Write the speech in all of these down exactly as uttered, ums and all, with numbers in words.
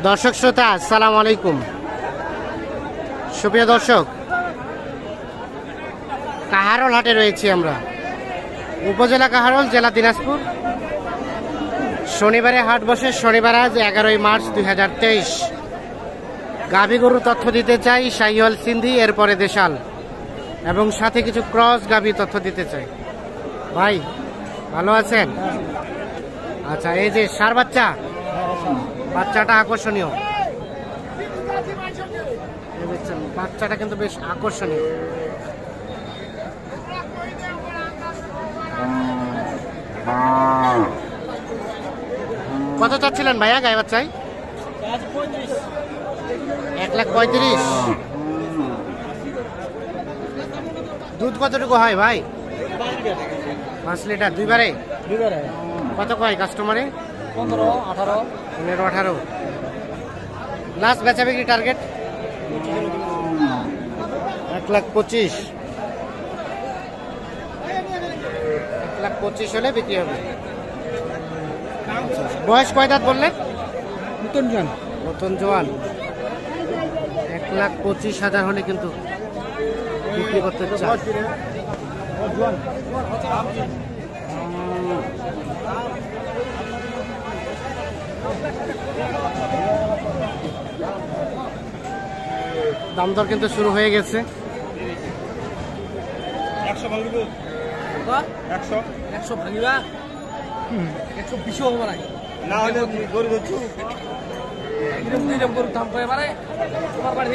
দর্শক শ্রোতা আসসালামু আলাইকুম। সুপ্রিয় দর্শক, কাহারোল হাটে রয়েছি আমরা, উপজেলা কাহারোল, জেলা দিনাজপুর। শনিবারে হাট বসে, শনিবার আজ এগারোই মার্চ দুই হাজার তেইশ। গাভী গরু তথ্য দিতে চাই, শাহিওয়াল সিন্ধি, এরপরে দেশাল এবং সাথে কিছু ক্রস গাভী তথ্য দিতে চাই। ভাই ভালো আছেন? আচ্ছা, এই যে ষাঁড় বাচ্চা, বাচ্চাটা আকর্ষণীয়, বাচ্চাটা কিন্তু বেশ আকর্ষণীয়। কত চাচ্ছিলেন ভাইয়া গায়ে বাচ্চাই? এক লাখ পঁয়ত্রিশ। দুধ কতটুকু হয় ভাই? পাঁচ লিটার দুইবারে। কত কয় কাস্টমারে? পনেরো আঠারো পনেরো আঠারো লাস্ট বেচা বিক্রি টার্গেট এক লাখ পঁচিশ। এক লাখ পঁচিশ হলে বিক্রি হবে। বয়স কয় দাঁত বললেন? নতুন জোয়ান। নতুন জোয়ান। এক লাখ পঁচিশ হাজার হলে কিন্তু বিক্রি করতে চাই। দাম দর কিন্তু শুরু হয়ে গেছে। একশো একশো একশো ভাঙিবা একশো বিশও হবে না হলে গরু ধরছু দাম পাই পারে তোমার বাড়ি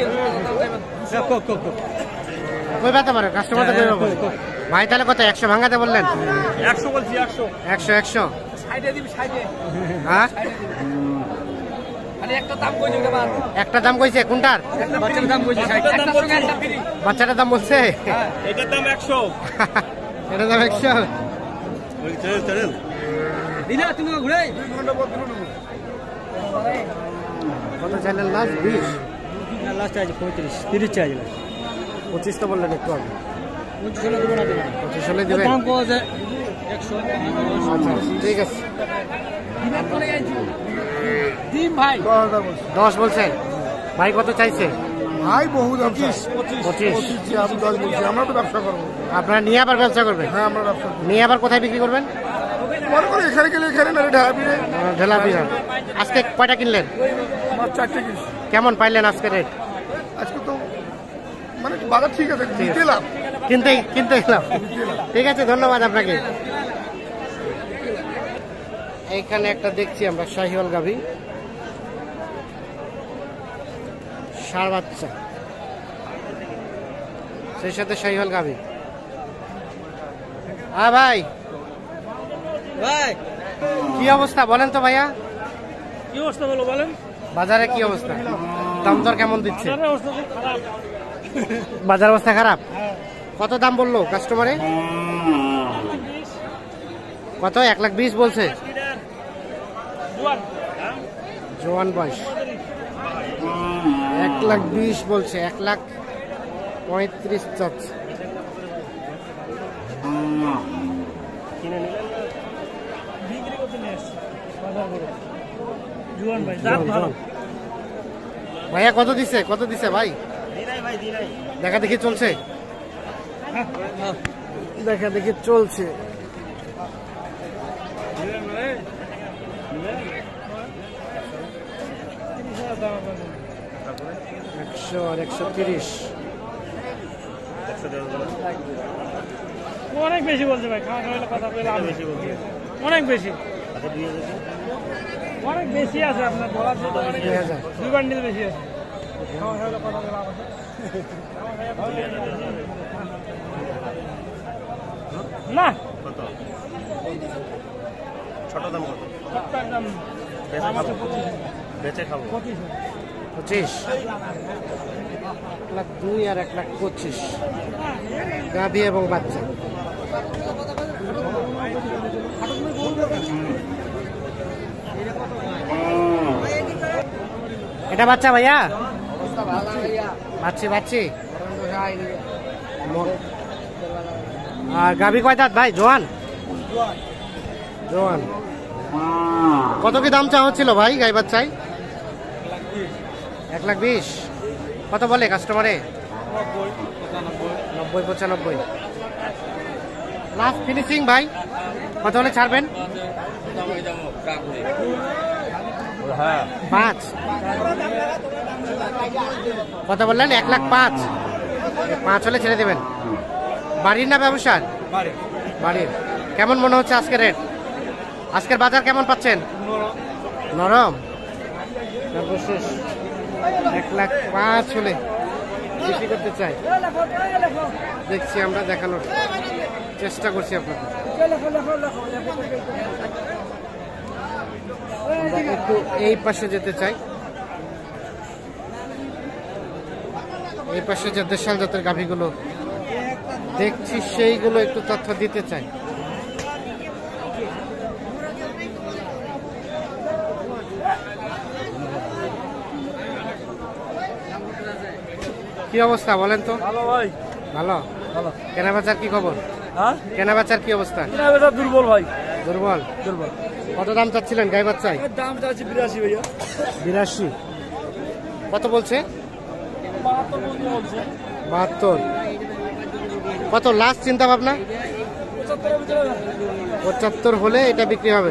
কই পাতে পারে কাস্টমার তো ভাই। তাহলে কত? একশো ভাঙাতে বললেন? একশো বলছি। একশো একশো একশো সাইডে দিবি, সাইডে। হ্যাঁ, একটা দাম কইছে কোনটার? বাচ্চাটার দাম বলছে এটার দাম একশো। এটার দাম একশো। কত চাইলেন লাস্ট? বিশ। লাস্ট চাইছে পঁয়ত্রিশ। তিরিশ চাইছিল, পঁচিশ তো বললেন একটু আগে। পঁচিশ হলে দেবে না? পঁচিশ হলে দেবে। আচ্ছা ঠিক আছে। দশ বলছেন ভাই? কত চাইছে ভাই? বহু দাম। পঁচিশ। আমরা তো ব্যবসা করবো। আপনারা নিয়ে আবার ব্যবসা করবেন? হ্যাঁ, আমরা ব্যবসা নিয়ে আবার কোথায় বিক্রি করবেন? এখানে গেলে এখানে না, ঢেলাপিরা। আজকে কয়টা কিনলেন? চারটে কিনছি। কেমন পাইলেন আজকে রেট? আজকে তো মানে বাজার ঠিক আছে, কিনলাম কিনতে কিনতে এলাম। ঠিক আছে, ধন্যবাদ আপনাকে। এইখানে একটা দেখছি আমরা শাহিওয়াল গাভী, ষাঁড় বাচ্চা, সেই সাথে শাহিওয়াল গাভী। হ্যাঁ ভাই, ভাই কি অবস্থা বলেন তো ভাইয়া? কি অবস্থা বলো বলেন? বাজারে কি অবস্থা? দাম দর কেমন দিচ্ছে? বাজার অবস্থা খারাপ। কত দাম বললো কাস্টমারে? কত? এক লাখ বিশ বলছে। জোয়ান বয়স। এক লাখ বিশ বলছে, এক লাখ পঁয়ত্রিশ চাচ্ছে। ভাইয়া কত দিছে? কত দিছে ভাই? দেখা দেখি চলছে, দেখা দেখি চলছে। একশো আর একশো তিরিশ। অনেক বেশি বলছে ভাই, খাওয়া খাওয়া কথা বলে বেশি বলছে, অনেক বেশি, অনেক বেশি আছে আপনার বলার জন্য। দুই বান্ডিল বেশি আছে। খাওয়া খাওয়া কথা বলে না। ছোট দাম কত? দাম বেচে খাবো পঁচিশ। এক লাখ দুই আর এক লাখ পঁচিশ, গাভী এবং বাচ্চা। এটা বাচ্চা ভাইয়া? বাচ্চি বাচ্চি। আর গাভী কয় দাঁত ভাই? জোয়ান। জোয়ান। কত কি দাম চা হচ্ছিল ভাই গাই বাচ্চাই? এক লাখ বিশ। কত বলে কাস্টমারে? নব্বই পঁচানব্বই। লাস্ট ফিনিশিং ভাই, কত হলে ছাড়বেন? পাঁচ। কত বললেন? এক লাখ পাঁচ। পাঁচ হলে ছেড়ে দেবেন। বাড়ির না ব্যবসার? বাড়ির। কেমন মনে হচ্ছে আজকের রেট? আজকের বাজার কেমন পাচ্ছেন? নরম। সর্বশেষ এক লাখ পাঁচ হলে বিক্রি করতে চাই। দেখছি আমরা, দেখানোর চেষ্টা করছি আপনাকে। আমরা একটু এই পাশে যেতে চাই। এই পাশে যে দেশাল জাতের গাভীগুলো দেখছি সেইগুলো একটু তথ্য দিতে চাই। কি অবস্থা বলেন তো? ভালো ভাই, ভালো। ভালো। কেনা বেচার কি খবর? হ্যাঁ, কেনা বেচার কি অবস্থা? কেনা বেচা দুর্বল ভাই, দুর্বল। দুর্বল। কত দাম চাচ্ছিলেন গাই বাচ্চায়? দাম চাচ্ছি বিরাশি ভাইয়া। বিরাশি। কত বলছে? বাহাত্তর পর্যন্ত বলছে। বাহাত্তর। কত লাস্ট চিন্তা ভাবনা? পঁচাত্তরের ভিতরে। পঁচাত্তর হলে এটা বিক্রি হবে।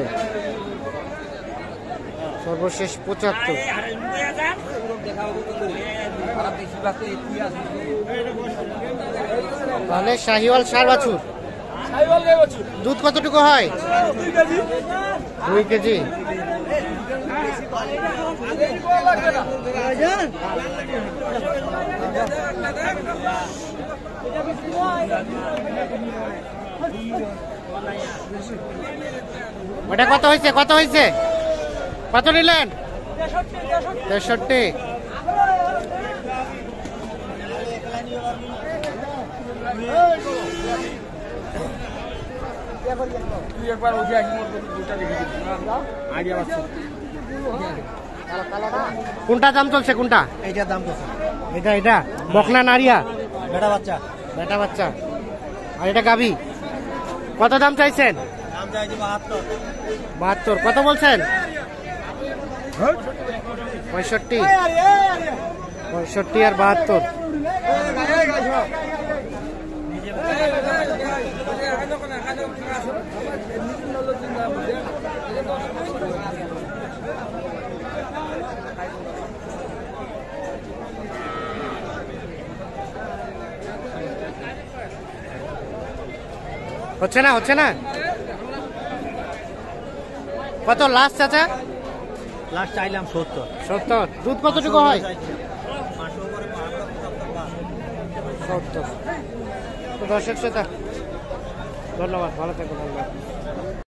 সর্বশেষ পঁচাত্তর। তাহলে শাহিওয়াল সার বাছুর। সাইওয়াল গাই বাছুর। দুধ কতটুকু হয়? দুই কেজি। দুই কেজি। ওটা কত হয়েছে? কত হয়েছে? কত নিলেন? তেষট্টি। তুই একবার উঠে আসি, মোর দুটা দেখে দিবি। আইডিয়া পাচ্ছি। কোনটা দাম চলছে? কোনটা? এইটার দাম কত? এটা এটা বকনা নারিয়া বেটা বাচ্চা। বেটা বাচ্চা। আর এটা গাভী। কত দাম চাইছেন? দাম চাইছি বাহাত্তর। বাহাত্তর। কত বলছেন? পঁয়ষট্টি। পঁয়ষট্টি আর বাহাত্তর। হচ্ছে না, হচ্ছে না। কত লাস্ট চাচা? লাস্ট চাইলাম সত্তর। সত্তর। দুধ কতটুকু হয়? সত্তর। তো দর্শক শ্রোতা, ধন্যবাদ, ভালো থাকুন।